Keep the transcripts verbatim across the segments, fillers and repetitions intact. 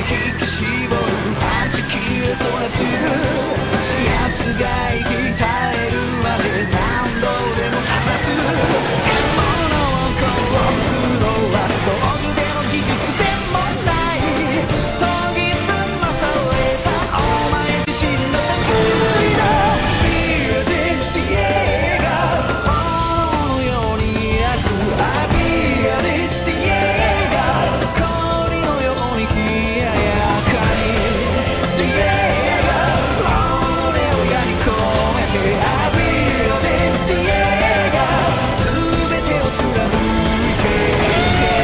引き絞るはちきれ育つ奴が生き絶えるまで何度でも放つ獲物を殺すのは道具でも技術でもない研ぎ澄まされたお前自身の殺意だビーディスティエがこの世にあくあビーディスティエが氷のように冷ややかにディエが己を矢に込めてあビーディスティエが全てを貫いてゆけ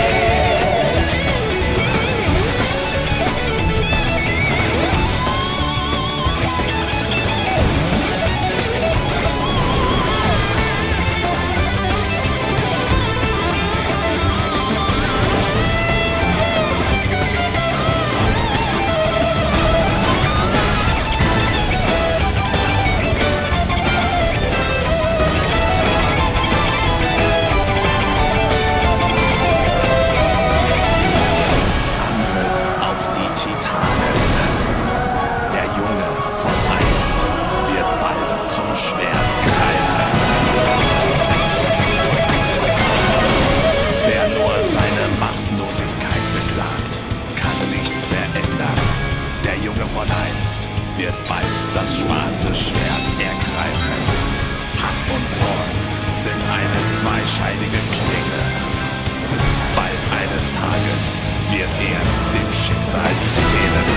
Auf die Titanen. Der Junge von einst wird bald zum Schwert greifen. Wer nur seine Machtlosigkeit beklagt, kann nichts verändern. Der Junge von einst wird bald das schwarze Schwert ergreifen. Hass und Zorn sind eine zweischneidige Klinge. Bald eines Tages wird er dem Schicksal die Zähne